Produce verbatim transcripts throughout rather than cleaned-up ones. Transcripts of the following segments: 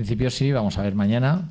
principio sí, vamos a ver mañana,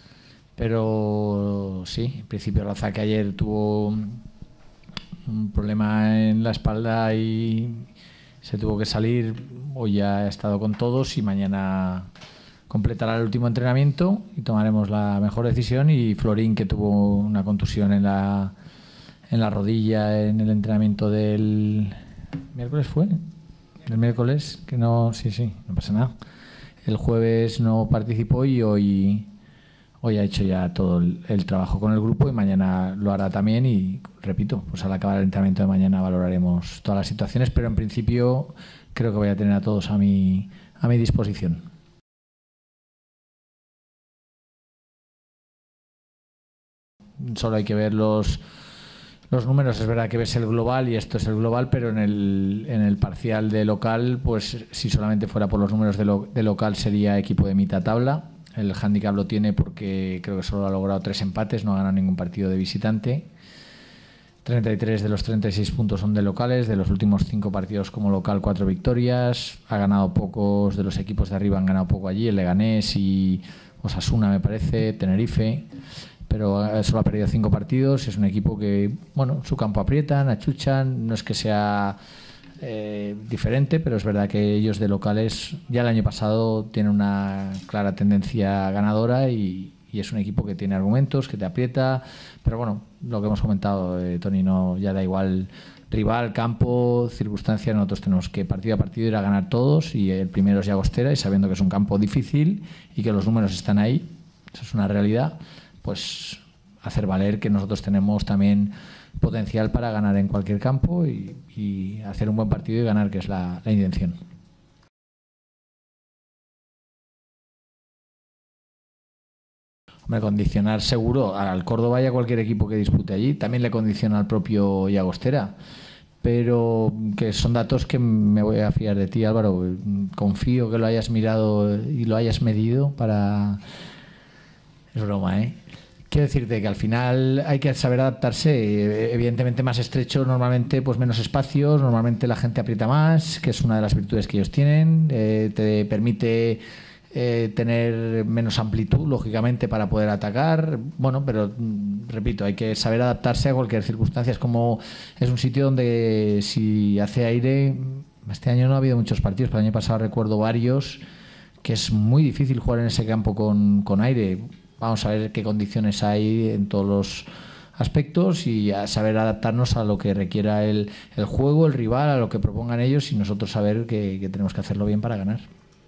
pero sí, en principio Raza, que ayer tuvo un problema en la espalda y se tuvo que salir, hoy ya ha estado con todos y mañana completará el último entrenamiento y tomaremos la mejor decisión. Y Florín, que tuvo una contusión en la, en la rodilla en el entrenamiento del miércoles, ¿fue? El miércoles, que no, sí, sí, no pasa nada. El jueves no participó y hoy, hoy ha hecho ya todo el, el trabajo con el grupo y mañana lo hará también. Y repito, pues al acabar el entrenamiento de mañana valoraremos todas las situaciones, pero en principio creo que voy a tener a todos a mi, a mi disposición. Solo hay que ver los, los números. Es verdad que ves el global y esto es el global, pero en el, en el parcial de local, pues si solamente fuera por los números de, lo, de local sería equipo de mitad tabla. El handicap lo tiene porque creo que solo ha logrado tres empates, no ha ganado ningún partido de visitante. treinta y tres de los treinta y seis puntos son de locales. De los últimos cinco partidos como local, cuatro victorias. Ha ganado pocos de los equipos de arriba, han ganado poco allí. El Leganés y Osasuna, me parece, Tenerife. Pero solo ha perdido cinco partidos. Es un equipo que, bueno, su campo aprietan, achuchan. No es que sea eh, diferente, pero es verdad que ellos de locales ya el año pasado tienen una clara tendencia ganadora y, y es un equipo que tiene argumentos, que te aprieta. Pero bueno, lo que hemos comentado, eh, Toni, no, ya da igual rival, campo, circunstancia. Nosotros tenemos que partido a partido ir a ganar todos y el primero es Llagostera, y sabiendo que es un campo difícil y que los números están ahí, eso es una realidad, pues hacer valer que nosotros tenemos también potencial para ganar en cualquier campo y, y hacer un buen partido y ganar, que es la, la intención. Hombre, condicionar seguro al Córdoba y a cualquier equipo que dispute allí. También le condiciona al propio Llagostera. Pero que son datos que me voy a fiar de ti, Álvaro. Confío que lo hayas mirado y lo hayas medido para... Es broma, ¿eh? Quiero decirte que al final hay que saber adaptarse. Evidentemente más estrecho, normalmente pues menos espacios, normalmente la gente aprieta más, que es una de las virtudes que ellos tienen. Eh, te permite eh, tener menos amplitud, lógicamente, para poder atacar. Bueno, pero repito, hay que saber adaptarse a cualquier circunstancia. Es como, es un sitio donde si hace aire, este año no ha habido muchos partidos, pero el año pasado recuerdo varios, que es muy difícil jugar en ese campo con, con aire. Vamos a ver qué condiciones hay en todos los aspectos y a saber adaptarnos a lo que requiera el, el juego, el rival, a lo que propongan ellos, y nosotros saber que, que tenemos que hacerlo bien para ganar.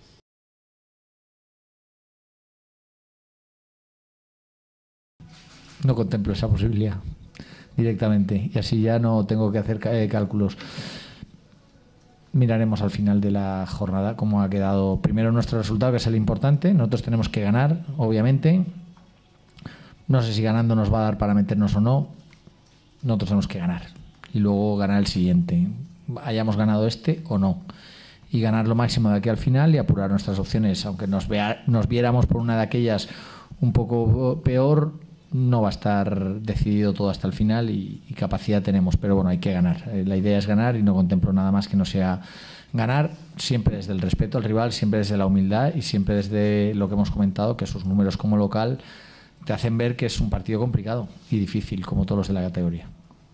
No contemplo esa posibilidad directamente y así ya no tengo que hacer eh, cálculos. Miraremos al final de la jornada cómo ha quedado primero nuestro resultado, que es el importante. Nosotros tenemos que ganar, obviamente. No sé si ganando nos va a dar para meternos o no. Nosotros tenemos que ganar y luego ganar el siguiente, hayamos ganado este o no, y ganar lo máximo de aquí al final y apurar nuestras opciones. Aunque nos, vea, nos viéramos por una de aquellas un poco peor, no va a estar decidido todo hasta el final y, y capacidad tenemos, pero bueno, hay que ganar. Eh, la idea es ganar y no contemplo nada más que no sea ganar, siempre desde el respeto al rival, siempre desde la humildad y siempre desde lo que hemos comentado, que sus números como local te hacen ver que es un partido complicado y difícil, como todos los de la categoría.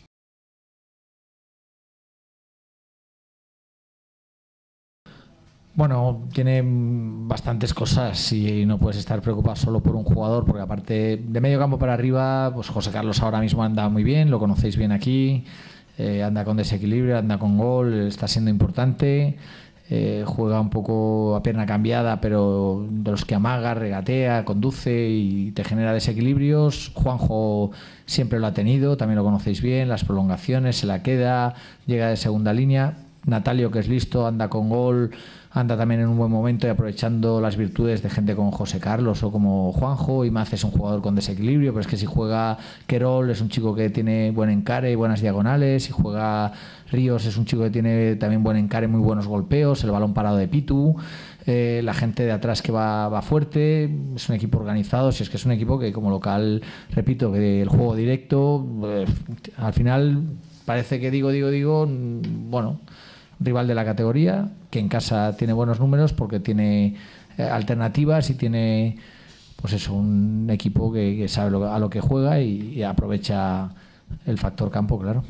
Bueno, tiene bastantes cosas y no puedes estar preocupado solo por un jugador, porque aparte de medio campo para arriba, pues José Carlos ahora mismo anda muy bien, lo conocéis bien aquí, eh, anda con desequilibrio, anda con gol, está siendo importante, eh, juega un poco a pierna cambiada, pero de los que amaga, regatea, conduce y te genera desequilibrios. Juanjo siempre lo ha tenido, también lo conocéis bien, las prolongaciones, se la queda, llega de segunda línea. Natalio, que es listo, anda con gol, anda también en un buen momento y aprovechando las virtudes de gente como José Carlos o como Juanjo. Y Maz es un jugador con desequilibrio, pero es que si juega Querol es un chico que tiene buen encare y buenas diagonales. Si juega Ríos es un chico que tiene también buen encare, muy buenos golpeos, el balón parado de Pitu. Eh, la gente de atrás que va, va fuerte, es un equipo organizado. Si es que es un equipo que como local, repito, que el juego directo, eh, al final parece que digo, digo, digo, bueno, rival de la categoría, que en casa tiene buenos números porque tiene eh, alternativas y tiene pues eso, un equipo que, que sabe lo, a lo que juega y, y aprovecha el factor campo, claro.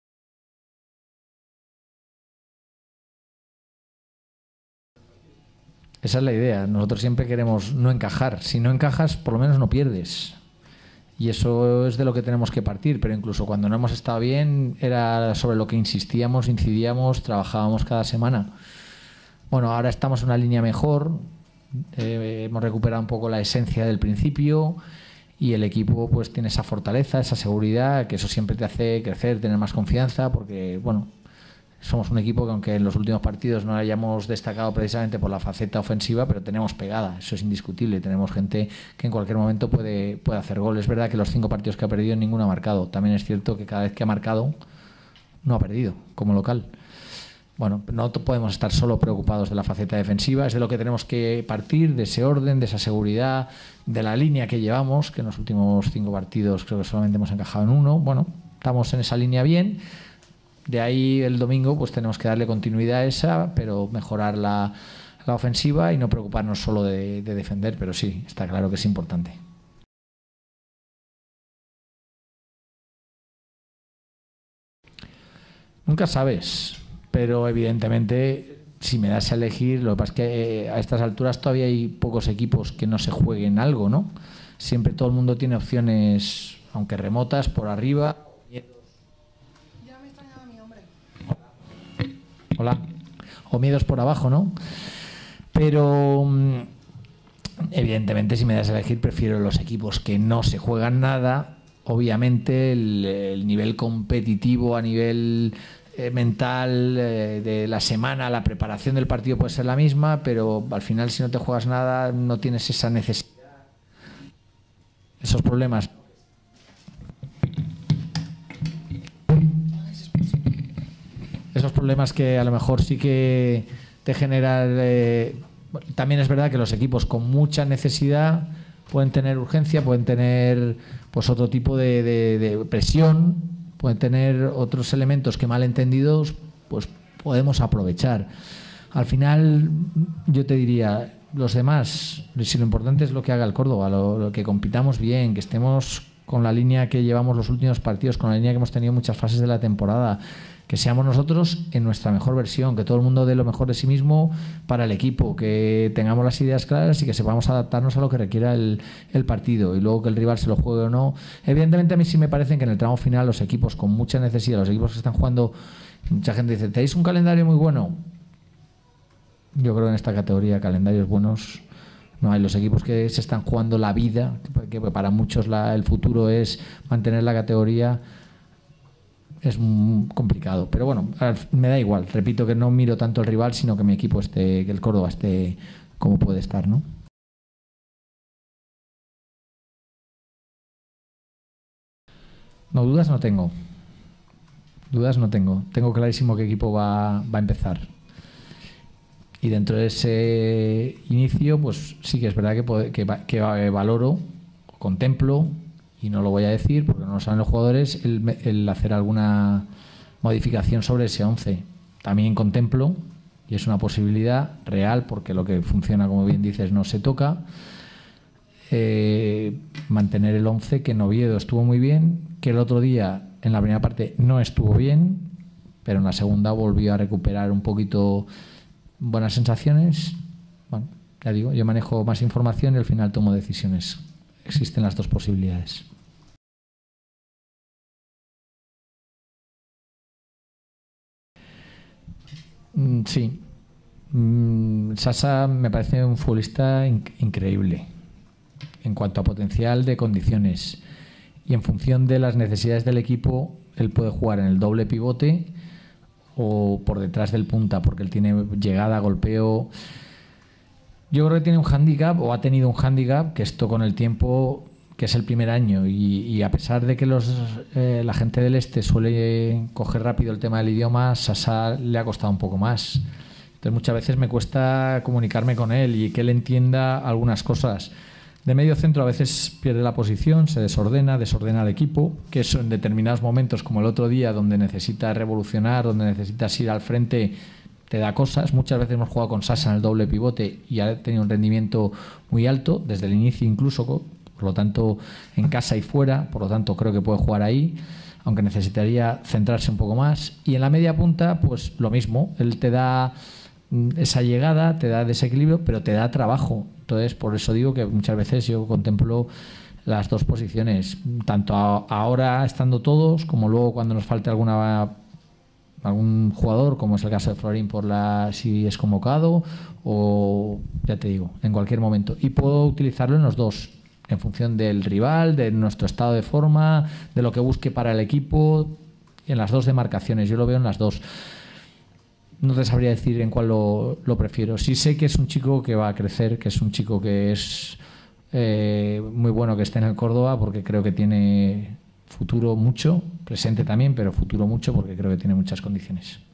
Esa es la idea. Nosotros siempre queremos no encajar. Si no encajas, por lo menos no pierdes. Y eso es de lo que tenemos que partir. Pero incluso cuando no hemos estado bien, era sobre lo que insistíamos, incidíamos, trabajábamos cada semana. Bueno, ahora estamos en una línea mejor. Eh, hemos recuperado un poco la esencia del principio y el equipo pues tiene esa fortaleza, esa seguridad, que eso siempre te hace crecer, tener más confianza, porque, bueno, somos un equipo que aunque en los últimos partidos no hayamos destacado precisamente por la faceta ofensiva, pero tenemos pegada, eso es indiscutible. Tenemos gente que en cualquier momento puede, puede hacer gol. Es verdad que los cinco partidos que ha perdido ninguno ha marcado. También es cierto que cada vez que ha marcado no ha perdido como local. Bueno, no podemos estar solo preocupados de la faceta defensiva, es de lo que tenemos que partir, de ese orden, de esa seguridad, de la línea que llevamos, que en los últimos cinco partidos creo que solamente hemos encajado en uno. Bueno, estamos en esa línea bien. De ahí el domingo pues tenemos que darle continuidad a esa, pero mejorar la, la ofensiva y no preocuparnos solo de, de defender, pero sí, está claro que es importante. Nunca sabes, pero evidentemente si me das a elegir, lo que pasa es que a estas alturas todavía hay pocos equipos que no se jueguen algo, ¿no? Siempre todo el mundo tiene opciones, aunque remotas, por arriba. Hola. O miedos por abajo, ¿no? Pero evidentemente si me das a elegir prefiero los equipos que no se juegan nada. Obviamente el, el nivel competitivo a nivel eh, mental eh, de la semana, la preparación del partido puede ser la misma, pero al final si no te juegas nada no tienes esa necesidad, esos problemas. Esos problemas que a lo mejor sí que te generan. Eh, también es verdad que los equipos con mucha necesidad pueden tener urgencia, pueden tener pues otro tipo de, de, de presión, pueden tener otros elementos que mal entendidos pues podemos aprovechar. Al final yo te diría, los demás, si lo importante es lo que haga el Córdoba, lo, lo que compitamos bien, que estemos con la línea que llevamos los últimos partidos, con la línea que hemos tenido en muchas fases de la temporada, que seamos nosotros en nuestra mejor versión, que todo el mundo dé lo mejor de sí mismo para el equipo, que tengamos las ideas claras y que sepamos adaptarnos a lo que requiera el, el partido y luego que el rival se lo juegue o no. Evidentemente a mí sí me parece que en el tramo final los equipos con mucha necesidad, los equipos que están jugando, mucha gente dice, ¿tenéis un calendario muy bueno? Yo creo que en esta categoría calendarios buenos no hay. Los equipos que se están jugando la vida, que para muchos la, el futuro es mantener la categoría, es complicado, pero bueno, me da igual, repito que no miro tanto el rival, sino que mi equipo esté, que el Córdoba esté como puede estar, ¿no? No, dudas no tengo. Dudas no tengo. Tengo clarísimo qué equipo va, va a empezar. Y dentro de ese inicio, pues sí que es verdad que, que, que valoro, contemplo, y no lo voy a decir porque no lo saben los jugadores, el, el hacer alguna modificación sobre ese once. También contemplo, y es una posibilidad real, porque lo que funciona, como bien dices, no se toca, eh, mantener el once, que en Oviedo estuvo muy bien, que el otro día, en la primera parte, no estuvo bien, pero en la segunda volvió a recuperar un poquito buenas sensaciones. Bueno, ya digo, yo manejo más información y al final tomo decisiones. Existen las dos posibilidades. Mm, sí. Mm, Sasa me parece un futbolista in- increíble en cuanto a potencial de condiciones. Y en función de las necesidades del equipo, él puede jugar en el doble pivote o por detrás del punta, porque él tiene llegada, golpeo. Yo creo que tiene un hándicap, o ha tenido un hándicap, que esto con el tiempo, que es el primer año, y, y a pesar de que los, eh, la gente del este suele coger rápido el tema del idioma, Sasa le ha costado un poco más. Entonces muchas veces me cuesta comunicarme con él y que él entienda algunas cosas. De medio centro a veces pierde la posición, se desordena, desordena al equipo, que eso en determinados momentos, como el otro día, donde necesitas revolucionar, donde necesitas ir al frente, te da cosas. Muchas veces hemos jugado con Sasa en el doble pivote y ha tenido un rendimiento muy alto, desde el inicio incluso, por lo tanto en casa y fuera, por lo tanto creo que puede jugar ahí, aunque necesitaría centrarse un poco más. Y en la media punta, pues lo mismo, él te da esa llegada, te da desequilibrio, pero te da trabajo. Entonces, por eso digo que muchas veces yo contemplo las dos posiciones, tanto a, ahora estando todos, como luego cuando nos falte alguna algún jugador, como es el caso de Florín, por la si es convocado, o ya te digo, en cualquier momento. Y puedo utilizarlo en los dos, en función del rival, de nuestro estado de forma, de lo que busque para el equipo, en las dos demarcaciones. Yo lo veo en las dos. No te sabría decir en cuál lo, lo prefiero. Sí sé que es un chico que va a crecer, que es un chico que es eh, muy bueno que esté en el Córdoba, porque creo que tiene futuro mucho, presente también, pero futuro mucho, porque creo que tiene muchas condiciones.